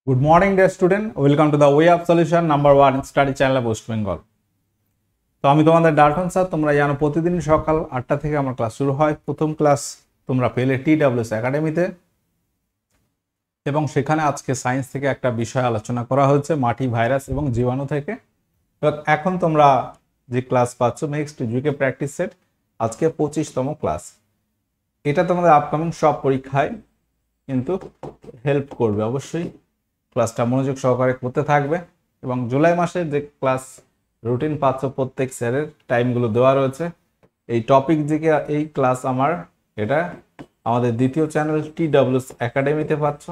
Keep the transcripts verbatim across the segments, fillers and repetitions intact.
Good morning, dear student. Welcome to the Way of Solution number one study channel of West Bengal. তো আমি তোমাদের Dalton sir. তোমরা জানো প্রতিদিন সকাল আটটা থেকে আমার ক্লাস শুরু হয়। প্রথম ক্লাস তোমরা পেলে টি ডাব্লিউ এস একাডেমিতে, এবং সেখানে আজকে সায়েন্স থেকে একটা বিষয় আলোচনা করা হচ্ছে, মাটি, ভাইরাস এবং জীবাণু থেকে। এখন তোমরা যে ক্লাস পাচ্ছ নেক্সট জিকে প্র্যাকটিস সেট, আজকে পঁচিশতম ক্লাস। এটা তোমাদের আপকামিং সব পরীক্ষায় কিন্তু হেল্প করবে। অবশ্যই ক্লাসটা মনোযোগ সহকারে করতে থাকবে, এবং জুলাই মাসের যে ক্লাস রুটিন পাচ্ছ প্রত্যেক স্যারের টাইমগুলো দেওয়া রয়েছে। এই টপিক থেকে এই ক্লাস আমার এটা আমাদের দ্বিতীয় চ্যানেল টি ডাব্লিউ এস একাডেমিতে পাচ্ছ।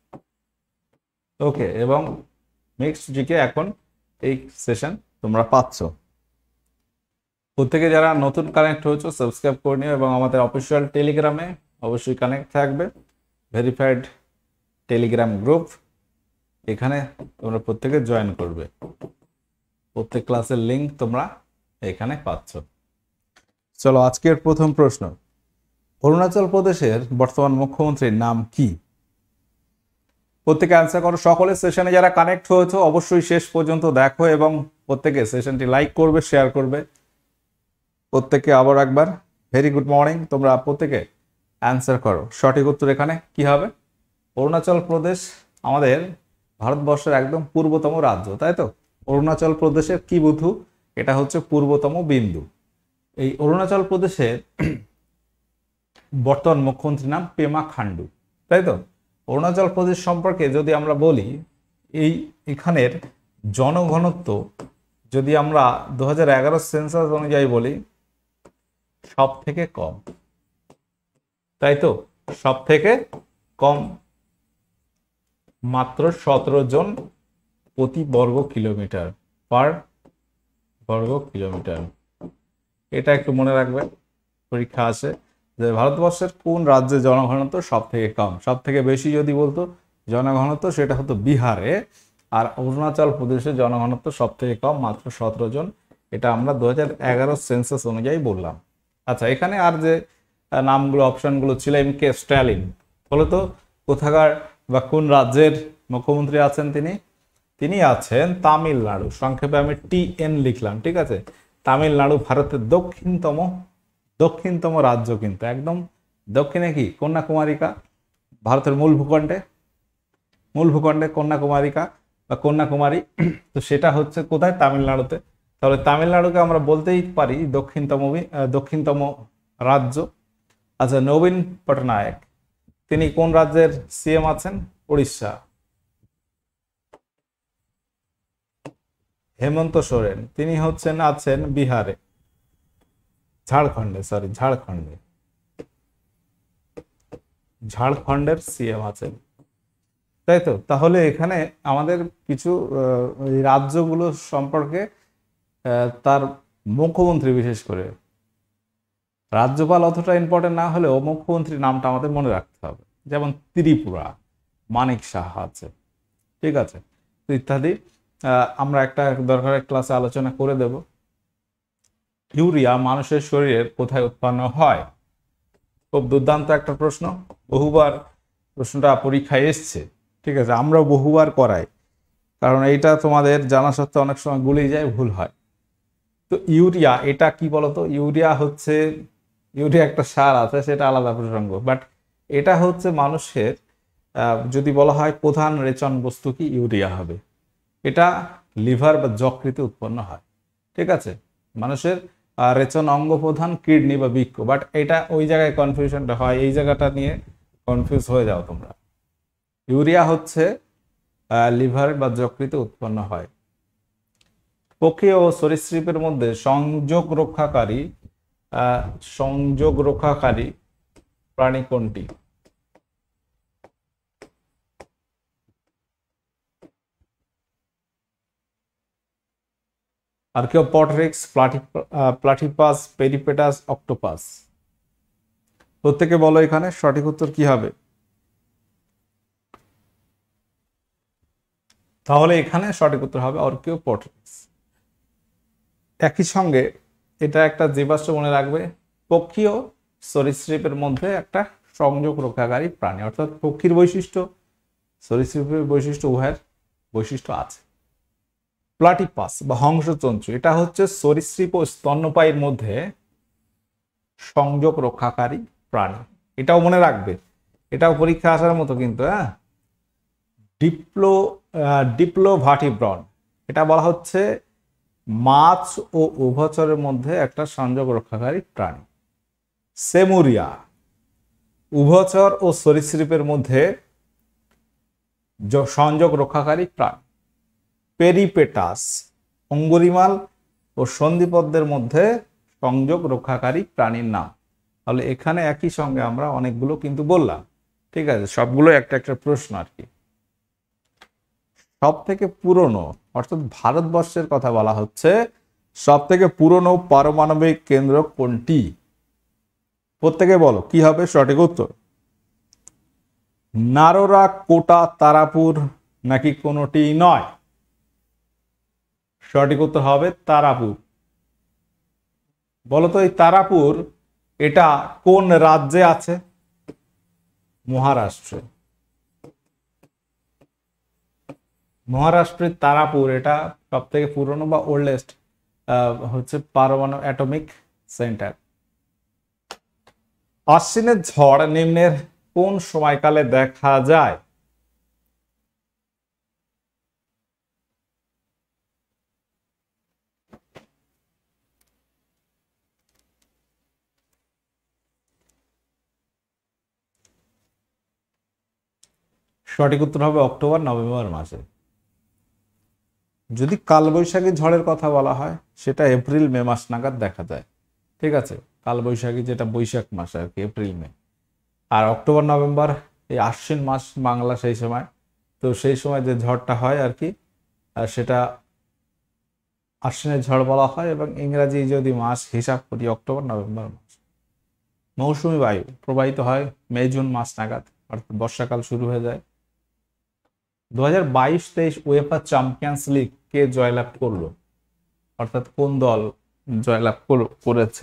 ওকে, এবং নেক্সট জিকে এখন এই সেশন তোমরা পাচ্ছ। প্রত্যেকে যারা নতুন কানেক্ট হয়েছো সাবস্ক্রাইব করে নিও, এবং আমাদের অফিসিয়াল টেলিগ্রামে অবশ্যই কানেক্ট থাকবে, ভেরিফাইড টেলিগ্রাম গ্রুপ, এখানে তোমরা প্রত্যেকে জয়েন করবে। প্রত্যেক ক্লাসের লিঙ্ক তোমরা এখানে পাচ্ছ। চলো আজকের প্রথম প্রশ্ন, অরুণাচল প্রদেশের বর্তমান মুখ্যমন্ত্রীর নাম কি? প্রত্যেকে অ্যান্সার করো। সকলের সেশনে যারা কানেক্ট হয়েছো অবশ্যই শেষ পর্যন্ত দেখো, এবং প্রত্যেকে সেশনটি লাইক করবে, শেয়ার করবে। প্রত্যেকে আবার একবার ভেরি গুড মর্নিং। তোমরা প্রত্যেকে অ্যান্সার করো। সঠিক উত্তর এখানে কি হবে? অরুণাচল প্রদেশ আমাদের ভারতবর্ষের একদম পূর্বতম রাজ্য, তাই তো? অরুণাচল প্রদেশের কি বুধু? এটা হচ্ছে পূর্বতম বিন্দু। এই অরুণাচল প্রদেশের বর্তমান মুখ্যমন্ত্রীর নাম পেমা খান্ডু, তাই তো? অরুণাচল প্রদেশ সম্পর্কে যদি আমরা বলি, এই এখানের জনঘনত্ব যদি আমরা দু হাজার এগারো সেন্সাস অনুযায়ী বলি, সব থেকে কম, তাই তো? সব থেকে কম, মাত্র সতেরো জন প্রতি বর্গ কিলোমিটার, পার বর্গ কিলোমিটার। এটা একটু মনে রাখবে, পরীক্ষা আসে যে ভারতবর্ষের কোন রাজ্যে জনঘনত্ব সব থেকে কম। সব থেকে বেশি যদি বলতো জনঘনত্ব, সেটা হতো বিহারে, আর অরুণাচল প্রদেশে জনঘনত্ব সব থেকে কম, মাত্র সতেরো জন। এটা আমরা দু হাজার এগারো সেন্সাস অনুযায়ী বললাম। আচ্ছা, এখানে আর যে নামগুলো অপশনগুলো ছিল, এম কে স্ট্যালিন, বলতো কোথাকার বা কোন রাজ্যের মুখ্যমন্ত্রী আছেন তিনি? তিনি আছেন তামিলনাড়ু। সংক্ষেপে আমি টি এন লিখলাম, ঠিক আছে? তামিলনাড়ু ভারতের দক্ষিণতম দক্ষিণতম রাজ্য, কিন্তু একদম দক্ষিণে কি কন্যাকুমারিকা, ভারতের মূল ভূখণ্ডে মূল ভূখণ্ডে কন্যাকুমারিকা বা কন্যাকুমারী, তো সেটা হচ্ছে কোথায়? তামিলনাড়ুতে। তাহলে তামিলনাড়ুকে আমরা বলতেই পারি দক্ষিণতম দক্ষিণতম রাজ্য। আচ্ছা, নবীন পটনায়ক তিনি কোন রাজ্যের সিএম আছেন? উড়িষ্যা। হেমন্ত সোরেন তিনি হচ্ছেন আছেন বিহারে, ঝাড়খণ্ডে, সরি ঝাড়খণ্ডে ঝাড়খণ্ডের সিএম আছেন, তাই তো? তাহলে এখানে আমাদের কিছু রাজ্যগুলো সম্পর্কে তার মুখ্যমন্ত্রী, বিশেষ করে রাজ্যপাল অতটা ইম্পর্টেন্ট না হলেও মুখ্যমন্ত্রীর নামটা আমাদের মনে রাখতে হবে। যেমন ত্রিপুরা, মানিক সাহা আছে, ঠিক আছে? তো ইত্যাদি আমরা একটা দরকারের ক্লাসে আলোচনা করে দেব। ইউরিয়া মানুষের শরীরের কোথায় উৎপন্ন হয়? খুব দুর্দান্ত একটা প্রশ্ন, বহুবার প্রশ্নটা পরীক্ষায় এসছে, ঠিক আছে? আমরাও বহুবার করাই, কারণ এইটা তোমাদের জানা সত্ত্বেও অনেক সময় গুলিয়ে যায়, ভুল হয়। তো ইউরিয়া এটা কি বলতো? ইউরিয়া হচ্ছে, ইউরিয়া একটা সার আছে, সেটা আলাদা প্রসঙ্গ, বাট এটা হচ্ছে মানুষের যদি বলা হয় প্রধান রেচন বস্তু কি, ইউরিয়া হবে। এটা লিভার বা যকৃতে উৎপন্ন হয়, ঠিক আছে? মানুষের রেচন অঙ্গ প্রধান কিডনি বা বৃক্ক, বাট এটা ওই জায়গায় কনফিউশনটা হয়, এই জায়গাটা নিয়ে কনফিউজ হয়ে যাও তোমরা। ইউরিয়া হচ্ছে লিভার বা যকৃতে উৎপন্ন হয়। পক্ষী ও সরীসৃপের মধ্যে সংযোগ রক্ষাকারী সংযোগ রক্ষাকারী প্রাণী কোনটি? Archaeopteryx, platypus, peripatus, octopus. প্রত্যেকে বলো এখানে সঠিক উত্তর কি হবে? তাহলে এখানে সঠিক উত্তর হবে আর্কিওপটেরিক্স। একই সঙ্গে এটা একটা জীবাশ্ম মনে রাখবে, পক্ষী ও সরীসৃপের মধ্যে একটা সংযোগ রক্ষাকারী প্রাণী, অর্থাৎ পক্ষীর বৈশিষ্ট্য সরীসৃপের বৈশিষ্ট্য উভয়ের বৈশিষ্ট্য আছে। প্লাটিপাস বা হংসতন্তু, এটা হচ্ছে সরীসৃপ ও স্তন্যপায়ীর মধ্যে সংযোগ রক্ষাকারী প্রাণী। এটাও মনে রাখবে, এটাও পরীক্ষা আসার মতো কিন্তু। হ্যাঁ, ডিপ্লো ডিপ্লোভার্টিব্রন, এটা বলা হচ্ছে মাছ ও উভচরের মধ্যে একটা সংযোগ রক্ষাকারী প্রাণী। সেমুরিয়া, উভচর ও সরীসৃপের মধ্যে সংযোগ রক্ষাকারী প্রাণী। পেরিপেটাস, অঙ্গুরিমাল ও সন্ধিপদ্মের মধ্যে সংযোগ রক্ষাকারী প্রাণীর নাম। তাহলে এখানে একই সঙ্গে আমরা অনেকগুলো কিন্তু বললাম, ঠিক আছে, সবগুলো একটা একটা প্রশ্ন আর কি। সব থেকে পুরনো, অর্থাৎ ভারতবর্ষের কথা বলা হচ্ছে, সব থেকে পুরনো পারমাণবিক কেন্দ্র কোনটি? প্রত্যেকে বলো কি হবে সঠিক উত্তর। নারোরা, কোটা, তারাপুর নাকি কোনোটি নয়? সঠিক উত্তর হবে তারাপুর। বলতো এই তারাপুর এটা কোন রাজ্যে আছে? মহারাষ্ট্রে। মহারাষ্ট্রের তারাপুর এটা সব থেকে পুরনো বা ওল্ডেস্ট হচ্ছে পারমাণবিক অ্যাটমিক সেন্টার। আশ্বিনের ঝড় নিম্নের কোন সময়কালে দেখা যায়? সঠিক উত্তর হবে অক্টোবর নভেম্বর মাসে। যদি কালবৈশাখী ঝড়ের কথা বলা হয় সেটা এপ্রিল মে মাস নাগাদ দেখা যায়, ঠিক আছে। কালবৈশাখী যেটা বৈশাখ মাস আর কি, এপ্রিল মে। আর অক্টোবর নভেম্বর এই আশ্বিন মাস বাংলা সেই সময়, তো সেই সময় যে ঝড়টা হয় আর কি সেটা আশ্বিনের ঝড় বলা হয়। এবং ইংরাজি যদি মাস হিসাব করি অক্টোবর নভেম্বর মাস। মৌসুমী বায়ু প্রবাহিত হয় মে জুন মাস নাগাদ, অর্থাৎ বর্ষাকাল শুরু হয়ে যায়। দু হাজার বাইশ তেইশ উয়েফা চ্যাম্পিয়ন্স লিগ কে জয়লাভ করলো, অর্থাৎ কোন দল জয়লাভ করেছে?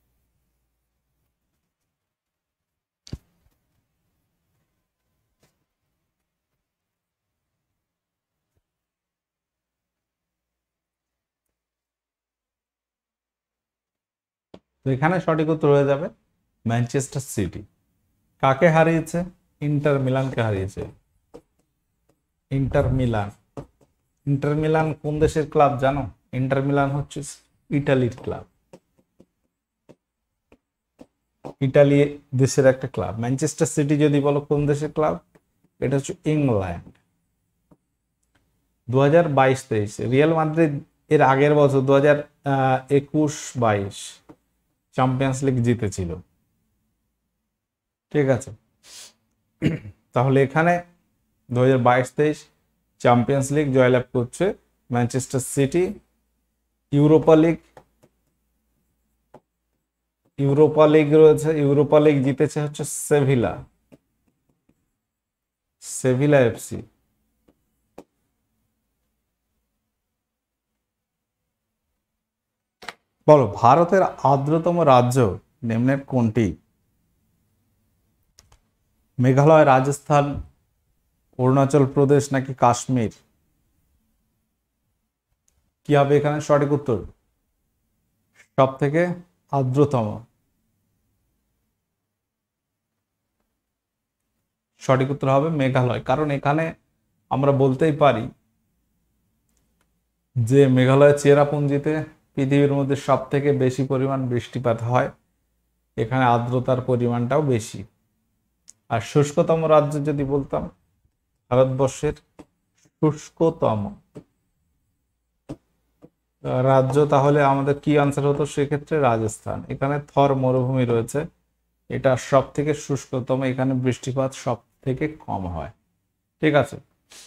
তো এখানে সঠিক উত্তর হয়ে যাবে ম্যানচেস্টার সিটি। কাকে হারিয়েছে? ইন্টার মিলানকে হারিয়েছে। ইন্টার মিলান, ইন্টার মিলান কোন দেশের ক্লাব জানো? ইন্টার মিলান হচ্ছে ইটালির ক্লাব, ইটালি দেশের একটা ক্লাব। ম্যানচেস্টার সিটি যদি বলো কোন দেশের ক্লাব, এটা হচ্ছে ইংল্যান্ড। দু হাজার বাইশ তেইশ রিয়াল মাদ্রিদ এর আগের বছর দু হাজার একুশ বাইশ চ্যাম্পিয়ন্স লিগ জিতেছিল, ঠিক আছে। তাহলে এখানে দু হাজার বাইশ তেইশ চ্যাম্পিয়ন্স লিগ জয়লাভ করছে Manchester City. Europa League, Europa League রয়েছে, ইউরোপা লিগ জিতেছে হচ্ছে সেভিলা, সেভিলা এফসি। বলো ভারতের আর্দ্রতম রাজ্য নিম্নের কোনটি? মেঘালয়, রাজস্থান, অরুণাচল প্রদেশ নাকি কাশ্মীর? কি হবে এখানে সঠিক উত্তর? সব থেকে আর্দ্রতম, সঠিক উত্তর হবে মেঘালয়। কারণ এখানে আমরা বলতেই পারি যে মেঘালয় চেরাপুঞ্জিতে পৃথিবীর মধ্যে সব থেকে বেশি পরিমাণ বৃষ্টিপাত হয়, এখানে আর্দ্রতার পরিমাণটাও বেশি। আর শুষ্কতম রাজ্য যদি বলতাম ভারতবর্ষের শুষ্কতম রাজ্য, তাহলে আমাদের কি আনসার হতো সেক্ষেত্রে? রাজস্থান। এখানে থর মরুভূমি রয়েছে, এটা সব থেকে শুষ্কতম, এখানে বৃষ্টিপাত সব থেকে কম হয়, ঠিক আছে।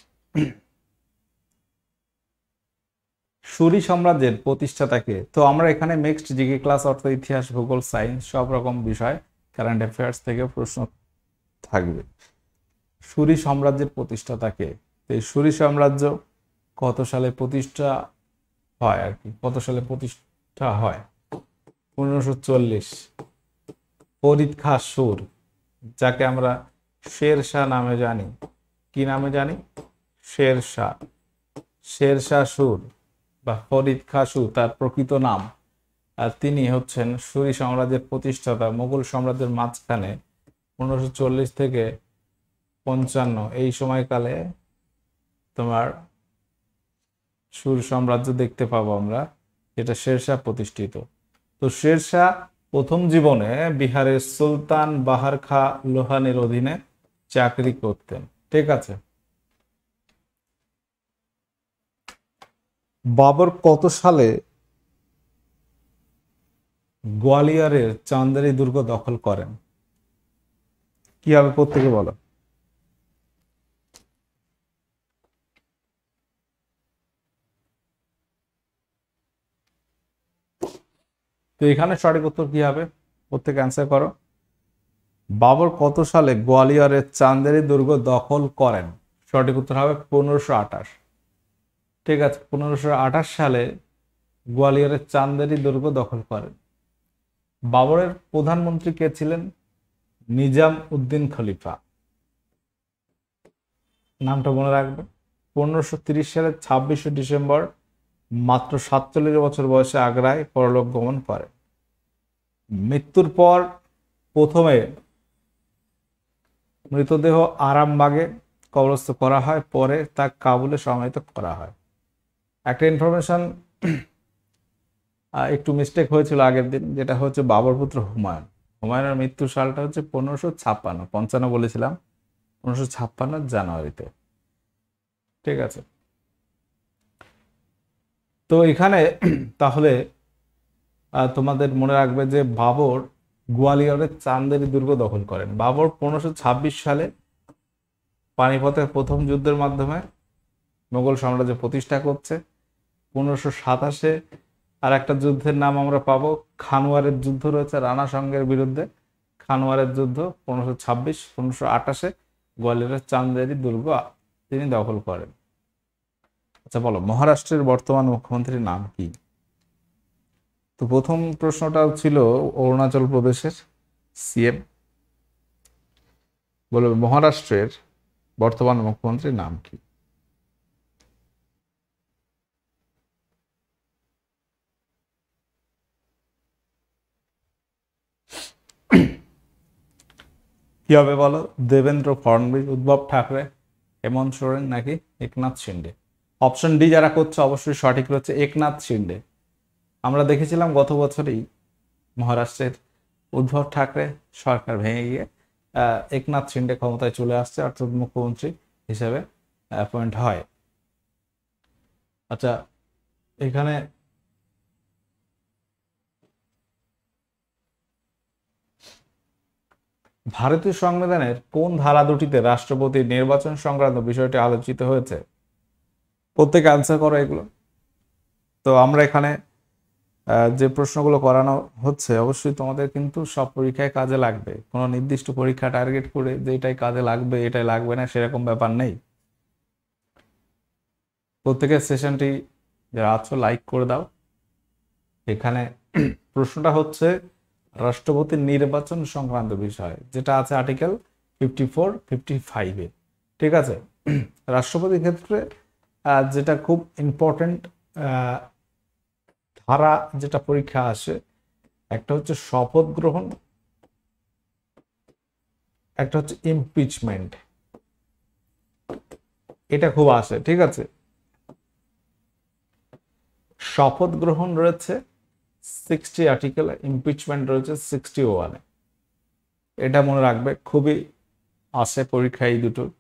সুরি সাম্রাজ্যের প্রতিষ্ঠাতাকে, তো আমরা এখানে মিক্সড জিকে ক্লাস, অর্থাৎ ইতিহাস, ভূগোল, সায়েন্স সব রকম বিষয়, কারেন্ট অ্যাফেয়ার্স থেকে প্রশ্ন থাকবে। সুরি সাম্রাজ্যের প্রতিষ্ঠাতাকে, এই সুরি সাম্রাজ্য কত সালে প্রতিষ্ঠা হয় আর কি, কত সালে প্রতিষ্ঠা হয়? পনেরোশো চল্লিশ। ফরিদ খাঁ সুর, যাকে আমরা শের শাহ নামে জানি, কি কি নামে জানি? শেরশাহ। শেরশাহ সুর বা ফরিদ খাঁ সুর তার প্রকৃত নাম। আর তিনি হচ্ছেন সুরি সাম্রাজ্যের প্রতিষ্ঠাতা। মুঘল সাম্রাজ্যের মাঝখানে পনেরোশো চল্লিশ থেকে পঞ্চান্ন এই সময়কালে তোমার সুর সাম্রাজ্য দেখতে পাবো আমরা, যেটা শেরশাহ প্রতিষ্ঠিত। তো শেরশাহ প্রথম জীবনে বিহারের সুলতান বাহার খাঁ লোহানের অধীনে চাকরি করতেন। ঠিক আছে। বাবর কত সালে গোয়ালিয়রের চান্দেরি দুর্গ দখল করেন? কি হবে প্রত্যেকে বলো। তো এখানে সঠিক উত্তর কি হবে? প্রত্যেকে অ্যান্সার করো। বাবর কত সালে গোয়ালিয়রের চান্দেরি দুর্গ দখল করেন? সঠিক উত্তর হবে পনেরোশো আঠাশ। ঠিক আছে, পনেরোশো আঠাশ সালে গোয়ালিয়রের চান্দেরি দুর্গ দখল করেন। বাবরের প্রধানমন্ত্রী কে ছিলেন? নিজাম উদ্দিন খলিফা। নামটা মনে রাখবে। পনেরোশো তিরিশ সালের ছাব্বিশে ডিসেম্বর মাত্র সাতচল্লিশ বছর বয়সে আগ্রায় পরলোক গমন করে। মৃত্যুর পর প্রথমে মৃতদেহ আরামবাগে কবরস্থ করা হয়, পরে তা কাবুলে সমাহিত করা হয়। একটা ইনফরমেশন একটু মিস্টেক হয়েছিল আগের দিন, যেটা হচ্ছে বাবর পুত্র হুমায়ুন। হুমায়ুনের মৃত্যুর সালটা হচ্ছে পনেরোশো ছাপ্পান্ন, পঞ্চান্ন বলেছিলাম, পনেরোশো ছাপ্পান্ন জানুয়ারিতে। ঠিক আছে। তো এখানে তাহলে তোমাদের মনে রাখবে যে বাবর গোয়ালিয়রের চান্দেরি দুর্গ দখল করেন। বাবর পনেরোশো ছাব্বিশ সালে পানিপথের প্রথম যুদ্ধের মাধ্যমে মোগল সাম্রাজ্য প্রতিষ্ঠা করছে। পনেরোশো সাতাশে আর একটা যুদ্ধের নাম আমরা পাবো, খানোয়ারের যুদ্ধ রয়েছে রানা সঙ্গের বিরুদ্ধে। খানোয়ারের যুদ্ধ পনেরোশো ছাব্বিশ পনেরোশো আঠাশে গোয়ালিয়রের চান্দেরি দুর্গ তিনি দখল করেন। আচ্ছা বলো, মহারাষ্ট্রের বর্তমান মুখ্যমন্ত্রীর নাম কি? তো প্রথম প্রশ্নটা ছিল অরুণাচল প্রদেশের সিএম। বলবে মহারাষ্ট্রের বর্তমান মুখ্যমন্ত্রীর নাম কি? কি হবে বলো? দেবেন্দ্র ফডনবিস, উদ্ধব ঠাকরে, হেমন্ত সোরেন নাকি একনাথ শিন্ডে? অপশন ডি যারা করছে অবশ্যই সঠিক রয়েছে, একনাথ শিন্ডে। আমরা দেখেছিলাম গত বছরই মহারাষ্ট্রের উদ্ধব ঠাকরে সরকার ভেঙে গিয়ে একনাথ শিন্ডে ক্ষমতায় চলে আসছে, অর্থাৎ মুখ্যমন্ত্রী হিসেবে অ্যাপয়েন্ট হয়। আচ্ছা এখানে ভারতীয় সংবিধানের কোন ধারা দুটিতে রাষ্ট্রপতি নির্বাচন সংক্রান্ত বিষয়টি আলোচিত হয়েছে? প্রত্যেকে আনসার করো এগুলো। তো আমরা এখানে যে প্রশ্নগুলো করানো হচ্ছে অবশ্যই তোমাদের কিন্তু সব পরীক্ষায় কাজে লাগবে। কোনো নির্দিষ্ট পরীক্ষা টার্গেট করে যে এটাই কাজে লাগবে এটাই লাগবে না সেরকম ব্যাপার নেই। প্রত্যেকের সেশনটি যারা আছো লাইক করে দাও। এখানে প্রশ্নটা হচ্ছে রাষ্ট্রপতির নির্বাচন সংক্রান্ত বিষয়, যেটা আছে আর্টিকেল ফিফটি ফোর ফিফটি ফাইভে। ঠিক আছে। রাষ্ট্রপতির ক্ষেত্রে যেটা খুব ইম্পর্টেন্ট ধারা যেটা পরীক্ষা আসে, একটা হচ্ছে শপথ গ্রহণ, একটা হচ্ছে ইমপিচমেন্ট। এটা খুব আসে। ঠিক আছে। শপথ গ্রহণ রয়েছে সিক্সটি আর্টিকেল, ইমপিচমেন্ট রয়েছে সিক্সটি ওয়ানে। এটা মনে রাখবে, খুবই আসে পরীক্ষায় এই দুটো।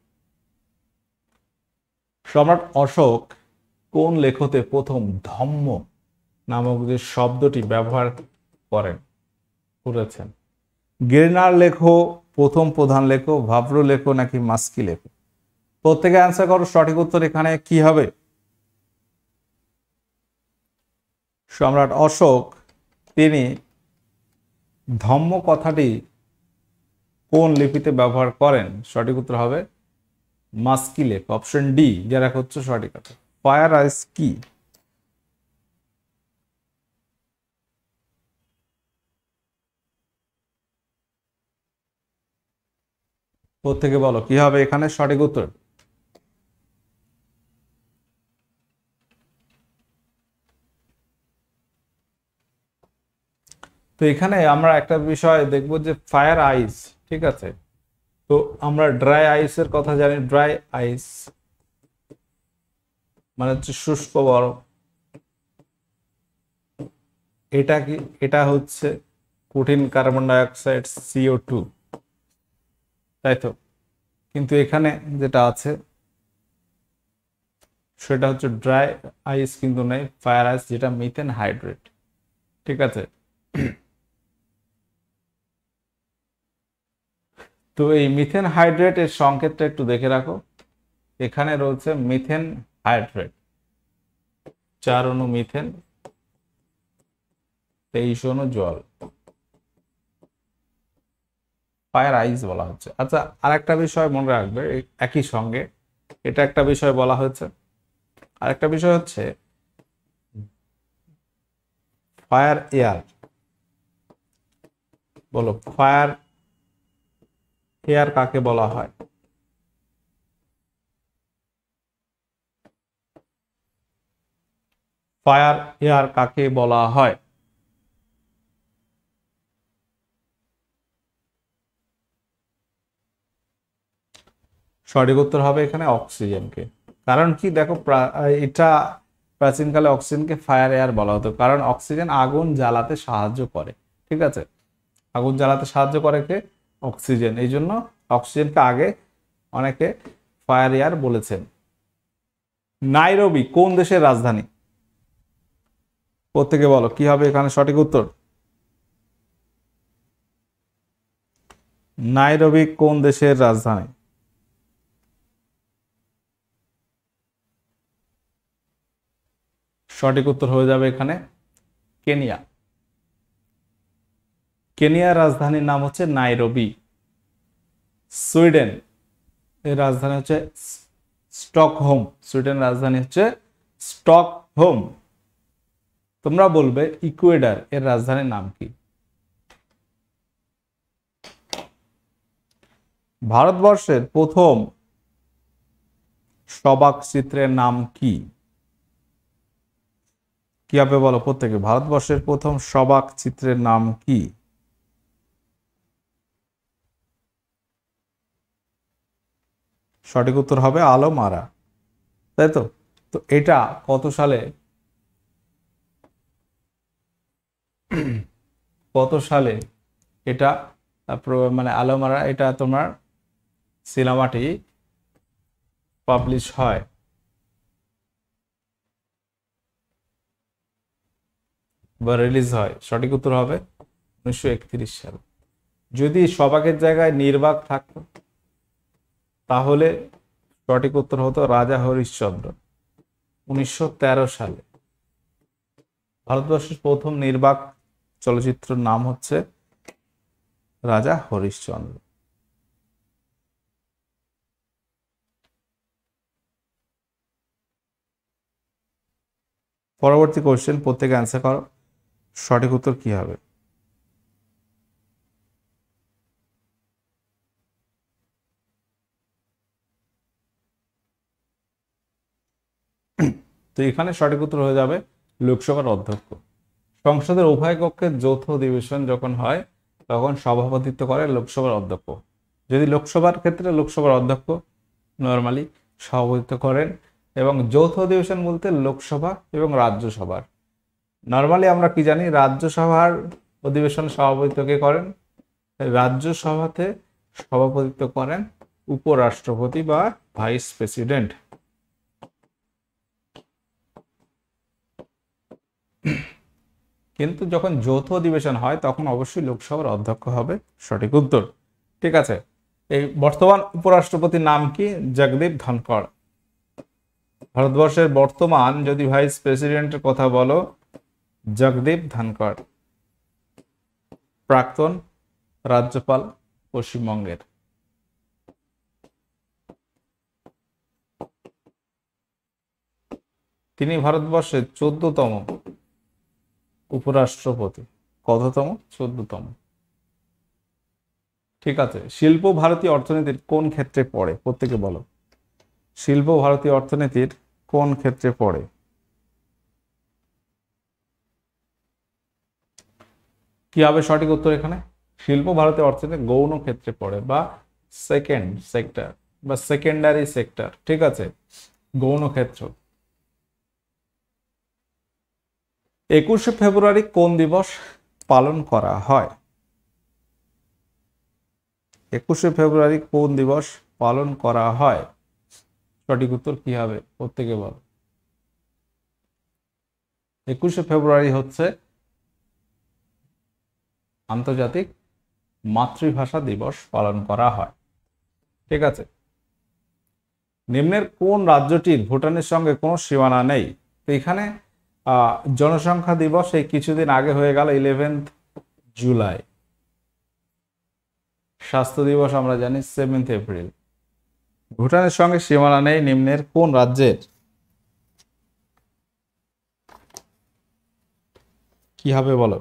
সম্রাট অশোক কোন লেখতে প্রথম ধম্ম নামক যে শব্দটি ব্যবহার করেন করেছেন? গিরনার লেখো, প্রথম প্রধান লেখো, ভাব্রু লেখো নাকি মাস্কি লেখো? প্রত্যেকে অ্যান্সার করো। সঠিক উত্তর এখানে কি হবে? সম্রাট অশোক তিনি ধম্ম কথাটি কোন লিপিতে ব্যবহার করেন? সঠিক উত্তর হবে মাস্কি লেখ। অপশন ডি যারা হচ্ছে সঠিক আছে। ফায়ার আইস কি? প্রত্যেকে বলো কি হবে এখানে সঠিক উত্তর? তো এখানে আমরা একটা বিষয় দেখব যে ফায়ার আইস, ঠিক আছে। তো আমরা ড্রাই আইসের কথা জানি, ড্রাই আইস মানে হচ্ছে শুষ্ক বরফ। এটা কি? এটা হচ্ছে কঠিন কার্বন ডাইঅক্সাইড সিও টু, তাই তো। কিন্তু এখানে যেটা আছে সেটা হচ্ছে ড্রাই আইস কিন্তু নেই, ফায়ার আইস, যেটা মিথেন হাইড্রেট, ঠিক আছে। তো এই মিথেন হাইড্রেটের সংকেতটা একটু দেখে রাখো। এখানে রয়েছে মিথেন হাইড্রেট, চার অণু মিথেন, তেইশ অণু জল, ফায়ার আইস বলা হচ্ছে। আচ্ছা, আর একটা বিষয় মনে রাখবে একই সঙ্গে, এটা একটা বিষয় বলা হয়েছে। আরেকটা বিষয় হচ্ছে ফায়ার এয়ার। বলো, ফায়ার এয়ার কাকে বলা হয়? ফায়ার এয়ার কাকে বলা হয়? সঠিক উত্তর হবে এখানে অক্সিজেনকে। কারণ কি দেখো, এটা প্রাচীনকালে অক্সিজেনকে ফায়ার এয়ার বলা হতো, কারণ অক্সিজেন আগুন জ্বালাতে সাহায্য করে, ঠিক আছে। আগুন জ্বালাতে সাহায্য করে কে? অক্সিজেন। এই জন্য অক্সিজেনকে আগে অনেকে ফায়ার এয়ার বলেছেন। নাইরোবি কোন দেশের রাজধানী? প্রত্যেকে বলো কি হবে এখানে সঠিক উত্তর। নাইরোবি কোন দেশের রাজধানী? সঠিক উত্তর হয়ে যাবে এখানে কেনিয়া। কেনিয়ার রাজধানীর নাম হচ্ছে নাইরোবি। সুইডেন এর রাজধানী হচ্ছে স্টকহোম। সুইডেন রাজধানী হচ্ছে স্টকহোম। তোমরা বলবে ইকুয়েডর এর রাজধানীর নাম কি? ভারতবর্ষের প্রথম সবাক চিত্রের নাম কি? কি হবে বলো প্রত্যেকে। ভারতবর্ষের প্রথম সবাক চিত্রের নাম কি? সঠিক উত্তর হবে আলোমারা, তাই তো। তো এটা কত সালে কত সালে এটা মানে আলোমারা এটা তোমার সিনেমাটি পাবলিশ হয়? বা রিলিজ হয়? সঠিক উত্তর হবে উনিশশো একত্রিশ সাল। যদি সবাকের জায়গায় নির্বাক থাকতো তাহলে সঠিক উত্তর হতো রাজা হরিশ্চন্দ্র, উনিশশো তেরো সালে। ভারতবর্ষের প্রথম নির্বাক চলচ্চিত্রের নাম হচ্ছে রাজা হরিশ্চন্দ্র। পরবর্তী কোশ্চেন, প্রত্যেকে অ্যান্সার করো। সঠিক উত্তর কি হবে? তো এখানে সঠিক উত্তর হয়ে যাবে লোকসভার অধ্যক্ষ। সংসদের উভয় কক্ষের যৌথ অধিবেশন যখন হয় তখন সভাপতিত্ব করে লোকসভার অধ্যক্ষ। যদি লোকসভার ক্ষেত্রে লোকসভার অধ্যক্ষ নর্মালি সভাপতিত্ব করেন, এবং যৌথ অধিবেশন বলতে লোকসভা এবং রাজ্যসভার। নর্মালি আমরা কি জানি, রাজ্যসভার অধিবেশন সভাপতিত্ব কে করেন? রাজ্যসভাতে সভাপতিত্ব করেন উপরাষ্ট্রপতি বা ভাইস প্রেসিডেন্ট। কিন্তু যখন যৌথ অধিবেশন হয় তখন অবশ্যই লোকসভার অধ্যক্ষ হবে সঠিক উত্তর, ঠিক আছে। এই বর্তমান উপরাষ্ট্রপতির নাম কি? জগদীপ ধনখড়। ভারতবর্ষের বর্তমান যদি ভাইস প্রেসিডেন্টের কথা বলো, জগদীপ ধনখড়। প্রাক্তন রাজ্যপাল পশ্চিমবঙ্গের। তিনি ভারতবর্ষের চোদ্দতম উপরাষ্ট্রপতি। কততম? চোদ্দতম, ঠিক আছে। শিল্প ভারতীয় অর্থনীতির কোন ক্ষেত্রে পড়ে? প্রত্যেকে বলো, শিল্প ভারতীয় অর্থনীতির কোন ক্ষেত্রে পড়ে? কি হবে সঠিক উত্তর এখানে? শিল্প ভারতের অর্থনীতি গৌণ ক্ষেত্রে পড়ে বা সেকেন্ড সেক্টর বা সেকেন্ডারি সেক্টর, ঠিক আছে, গৌণ ক্ষেত্র। একুশে ফেব্রুয়ারি কোন দিবস পালন করা হয়? একুশে ফেব্রুয়ারি কোন দিবস পালন করা হয়? সঠিক উত্তর কি হবে প্রত্যেকে বল। একুশে ফেব্রুয়ারি হচ্ছে আন্তর্জাতিক মাতৃভাষা দিবস পালন করা হয়, ঠিক আছে। নিম্নের কোন রাজ্যটির ভুটানের সঙ্গে কোনো সীমানা নেই? তো এখানে জনসংখ্যা দিবস এই কিছুদিন আগে হয়ে গেল ইলেভেন্থ জুলাই। স্বাস্থ্য দিবস আমরা জানি সেভেন্থ এপ্রিল। ভুটানের সঙ্গে সীমানা নেই নিম্নের কোন রাজ্যের? কি হবে বলো?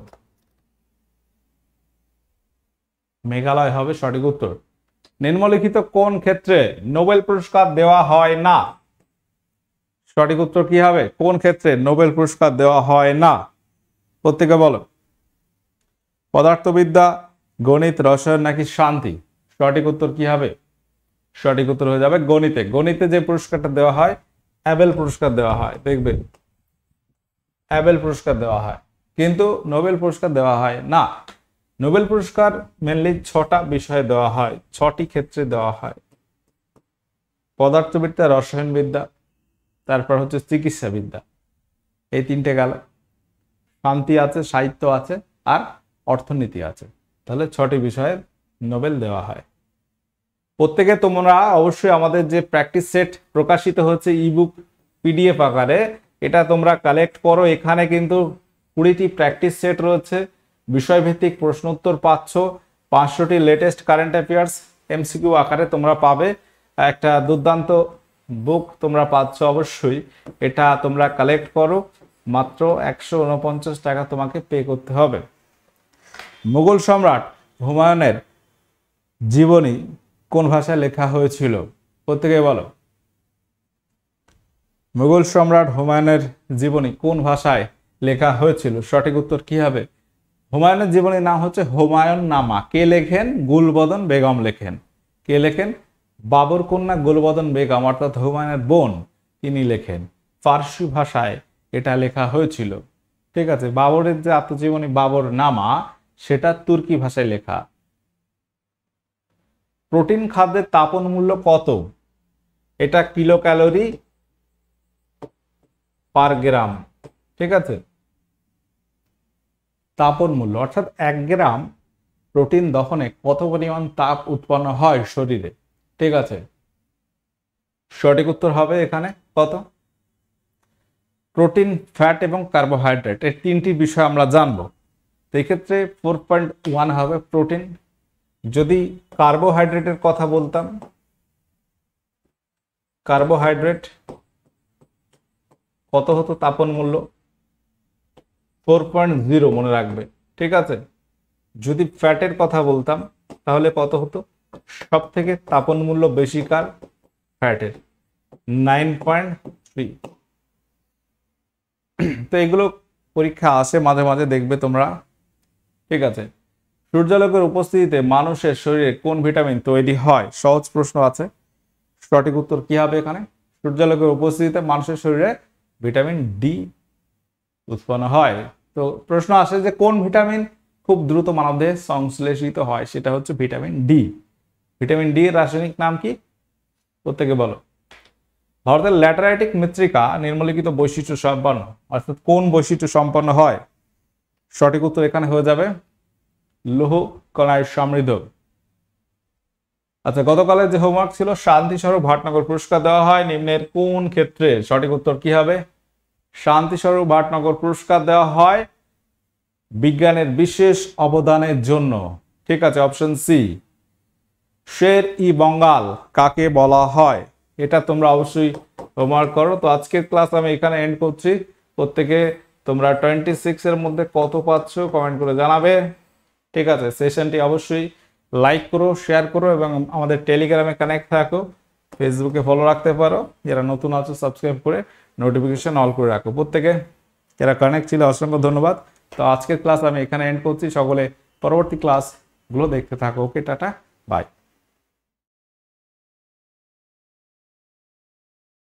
মেঘালয় হবে সঠিক উত্তর। নিম্নলিখিত কোন ক্ষেত্রে নোবেল পুরস্কার দেওয়া হয় না? সঠিক উত্তর কি হবে? কোন ক্ষেত্রে নোবেল পুরস্কার দেওয়া হয় না? প্রত্যেকে বলো। পদার্থবিদ্যা, গণিত, রসায়ন নাকি শান্তি? সঠিক উত্তর কি হবে? সঠিক উত্তর হয়ে যাবে গণিতে। গণিতে যে পুরস্কারটা দেওয়া হয় অ্যাবেল পুরস্কার দেওয়া হয়, দেখবে অ্যাবেল পুরস্কার দেওয়া হয়, কিন্তু নোবেল পুরস্কার দেওয়া হয় না। নোবেল পুরস্কার মেনলি ছটা বিষয়ে দেওয়া হয়, ছটি ক্ষেত্রে দেওয়া হয়। পদার্থবিদ্যা, রসায়নবিদ্যা, তারপর হচ্ছে চিকিৎসাবিদ্যা, এই তিনটে গেল। শান্তি আছে, সাহিত্য আছে, আর অর্থনীতি আছে। তাহলে ছটি বিষয়ে নোবেল দেওয়া হয়। প্রত্যেকে তোমরা অবশ্যই আমাদের যে প্র্যাকটিস সেট প্রকাশিত হচ্ছে ইবুক পিডিএফ আকারে, এটা তোমরা কালেক্ট করো। এখানে কিন্তু কুড়িটি প্র্যাকটিস সেট রয়েছে, বিষয়ভিত্তিক প্রশ্ন উত্তর পাচ্ছ, পাঁচশোটি লেটেস্ট কারেন্ট অ্যাফেয়ার্স এমসিকিউ আকারে তোমরা পাবে। একটা দুর্দান্ত বুক তোমরা পাচ্ছ অবশ্যই। এটা তোমরা কালেক্ট করো, মাত্র একশো উনপঞ্চাশ টাকা তোমাকে পে করতে হবে। মুঘল সম্রাট হুমায়ুনের জীবনী কোন ভাষায় লেখা হয়েছিল? প্রত্যেকে বলো। মুঘল সম্রাট হুমায়ুনের জীবনী কোন ভাষায় লেখা হয়েছিল? সঠিক উত্তর কি হবে? হুমায়ুনের জীবনীর নাম হচ্ছে হুমায়ুন নামা। কে লেখেন? গুলবদন বেগম লেখেন। কে লেখেন? বাবর কন্যা গুলবদন বেগম, অর্থাৎ হুমায়ুনের বোন, তিনি লেখেন। ফার্সি ভাষায় এটা লেখা হয়েছিল, ঠিক আছে। বাবরের যে আত্মজীবনী বাবর নামা, সেটা তুর্কি ভাষায় লেখা। প্রোটিন খাদ্যের তাপন মূল্য কত? এটা কিলো ক্যালোরি পার গ্রাম, ঠিক আছে। তাপন মূল্য অর্থাৎ এক গ্রাম প্রোটিন দহনে কত পরিমাণ তাপ উৎপন্ন হয় শরীরে, ঠিক আছে। সঠিক উত্তর হবে এখানে কত? প্রোটিন, ফ্যাট এবং কার্বোহাইড্রেট, এই তিনটি বিষয় আমরা জানবো। তো এক্ষেত্রে ফোর পয়েন্ট ওয়ান হবে প্রোটিন। যদি কার্বোহাইড্রেটের কথা বলতাম, কার্বোহাইড্রেট কত হতো তাপন মূল্য? ফোর পয়েন্ট জিরো মনে রাখবে, ঠিক আছে। যদি ফ্যাটের কথা বলতাম তাহলে কত হতো? সব থেকে তাপন মূল্য বেশি কার? ফ্যাটের, নাইন পয়েন্ট থ্রি। তো এগুলো পরীক্ষা আসে মাঝে মাঝে, দেখবে তোমরা, ঠিক আছে। সূর্যালোকের উপস্থিতিতে মানুষের শরীরে কোন ভিটামিন তৈরি হয়? সহজ প্রশ্ন আছে। সঠিক উত্তর কি হবে এখানে? সূর্যালোকের উপস্থিতিতে মানুষের শরীরে ভিটামিন ডি উৎপন্ন হয়। তো প্রশ্ন আসে যে কোন ভিটামিন খুব দ্রুত মানবদেহে সংশ্লেষিত হয়? সেটা হচ্ছে ভিটামিন ডি। ভিটামিন ডি এর রাসায়নিক নাম কি? প্রত্যেকে বলো। ভারতের ল্যাটেরাইটিক মৃত্তিকা নিম্নলিখিত বৈশিষ্ট্য সম্পন্ন, অর্থাৎ কোন বৈশিষ্ট্য সম্পন্ন হয়? সঠিক উত্তর এখানে হয়ে যাবে লৌহ কণায় সমৃদ্ধ। আচ্ছা, গতকালের যে হোমওয়ার্ক ছিল, শান্তি স্বরূপ ভাটনগর পুরস্কার দেওয়া হয় নিম্নের কোন ক্ষেত্রে? সঠিক উত্তর কি হবে? শান্তি স্বরূপ ভাটনগর পুরস্কার দেওয়া হয় বিজ্ঞানের বিশেষ অবদানের জন্য, ঠিক আছে। Option C. শের ই বঙ্গাল কাকে বলা হয়? এটা তোমরা অবশ্যই হোমওয়ার্ক করো। তো আজকের ক্লাস আমি এখানে এন্ড করছি। প্রত্যেকে তোমরা টোয়েন্টি সিক্স এর মধ্যে কত পাচ্ছ কমেন্ট করে জানাবে, ঠিক আছে। সেশনটি অবশ্যই লাইক করো, শেয়ার করো এবং আমাদের টেলিগ্রামে কানেক্ট থাকো। ফেসবুকে ফলো রাখতে পারো। যারা নতুন আছো সাবস্ক্রাইব করে নোটিফিকেশন অল করে রাখো। প্রত্যেকে যারা কানেক্ট ছিল অসংখ্য ধন্যবাদ। তো আজকের ক্লাস আমি এখানে এন্ড করছি। সকলে পরবর্তী ক্লাসগুলো দেখতে থাকো। Okay, tata, by.